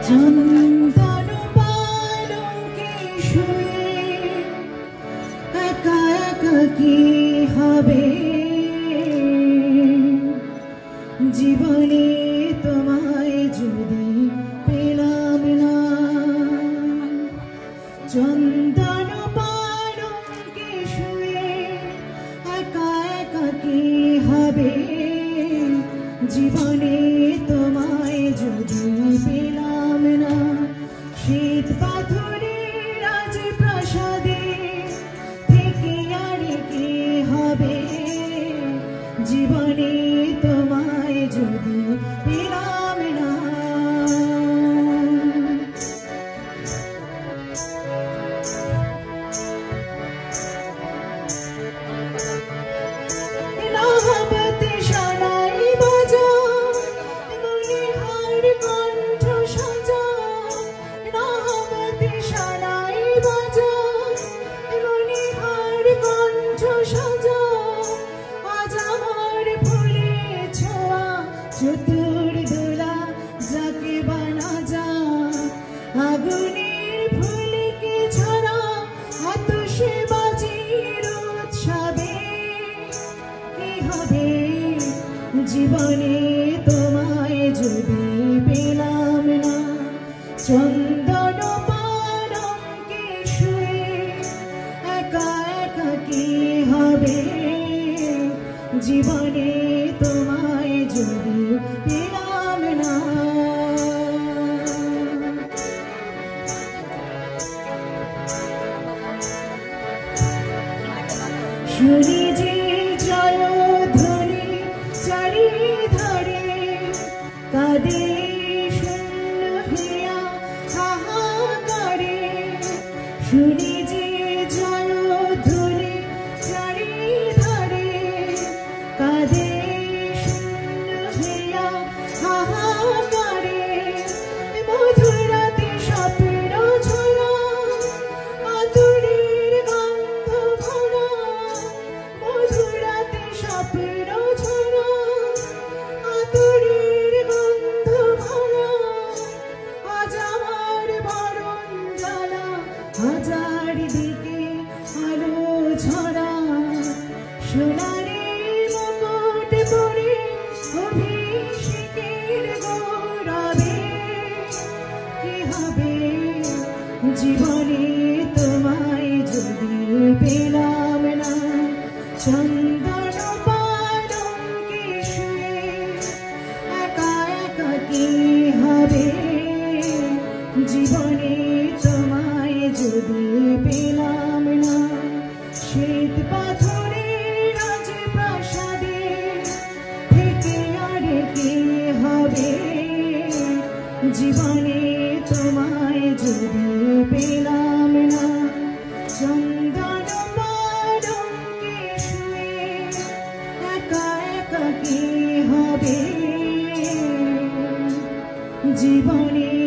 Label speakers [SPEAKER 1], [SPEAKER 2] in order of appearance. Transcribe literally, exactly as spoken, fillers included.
[SPEAKER 1] চন্দন পালঙ্কে শুয়ে একা একা কি হবে জীবনে তোমায় যদি পেলাম না চন্দন পালঙ্কে শুয়ে একা একা কি হবে জীবনে তোমায় যদি পেলাম না শীত পাথরের রাজ প্রাসাদে থেকে আর কি হবে জীবনে তোমায় যদি পেলাম না চতুর দোলা যাকে বানা যা আগুনের ফুলকে ছড়া আতশে বাজির উৎসবে কি হবে জীবনে তোমায় যদি পেলাম না চন্দন পালঙ্কে শুয়ে একা একা কি হবে জীবনে তোমায় যদি পেলাম না শুনি যে জয়ধ্বনি চারিধারে কাঁদে শূন্য হিয়া হাহাকারে শুনি যে জয়ধ্বনি চারিধারে কাঁদে হাহাকারে মধুরাতে স্বপ্ন ঝরা আতুরের গন্ধ ভরা মধুরাতে স্বপ্ন ঝরা আতুরের গন্ধ ভরা আজ আমার বরণ জ্বালা হাজার দিকে আলো ঝরা সোনারে মুকুট পরে অভিষেকের গৌরবে কি হবে জীবনে তোমায় যদি পেলাম না চন্দন পালঙ্কে শুয়ে একা একা কি হবে জীবনে তোমায় যদি পেলাম না শ্বেত পাথরের রাজ প্রাসাদে থেকে আর কি হবে জীবনে তোমায় যদি পেলাম না চন্দন পালঙ্কে শুয়ে একা একা কি হবে জীবনে